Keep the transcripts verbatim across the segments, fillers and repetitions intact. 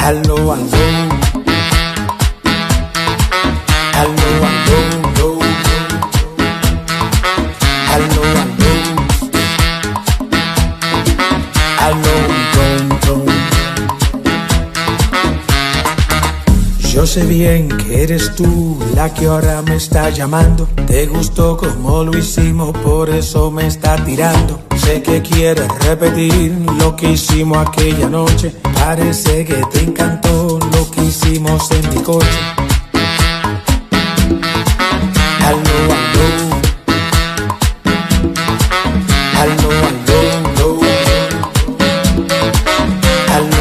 Aló, aló. Aló, aló, aló. Aló, aló. Aló, don, don. Yo sé bien que eres tú la que ahora me está llamando. Te gustó como lo hicimos, por eso me está tirando. Sé que quieres repetir lo que hicimos aquella noche. Parece que te encantó lo que hicimos en mi coche. Aló, aló. Aló, aló, aló. Aló,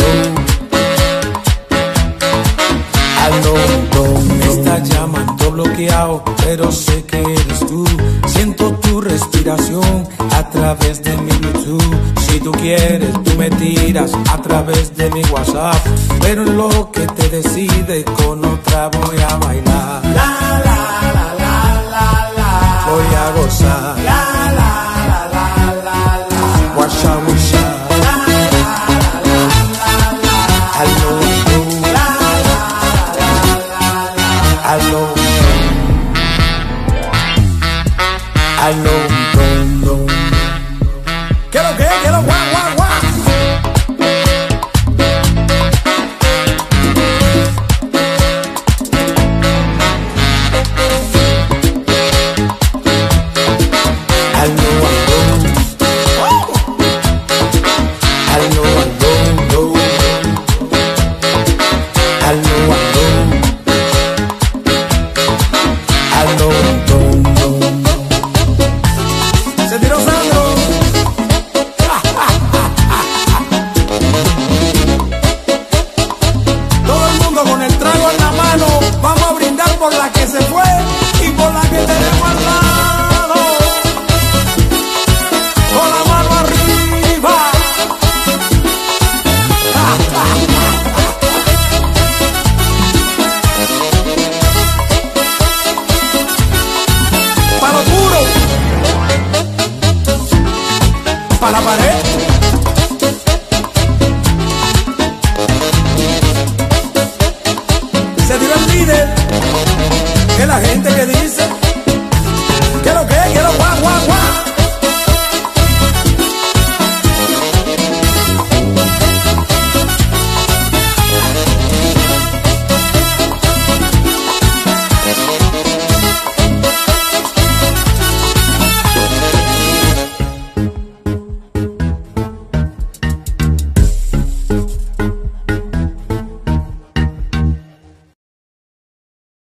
aló. Aló, don, me está llamando bloqueado, pero sé que eres tú. Siento tu respiración a través de mi Bluetooth. Si tú quieres, tú me tiras a través de mi WhatsApp. Pero en lo que te decides, con otra voy a bailar. La, la, la, la, la, la. Voy a gozar. La, la, la, la, la, la. Guasha, guasha. La, la, la, la, la. Aló, aló. La, la, la, la, la. Aló. Aló, don, don. ¿Qué lo que? ¿Qué lo guau, guau, guau? Aló, aló. Aló, aló, aló. Aló, aló. Aló, don, don. Se tiró Sandro. Todo el mundo con el trago en la mano. Vamos a brindar por la que se fue y por la que tenemos al lado. Con la mano arriba. Para lo puro. Para la pared.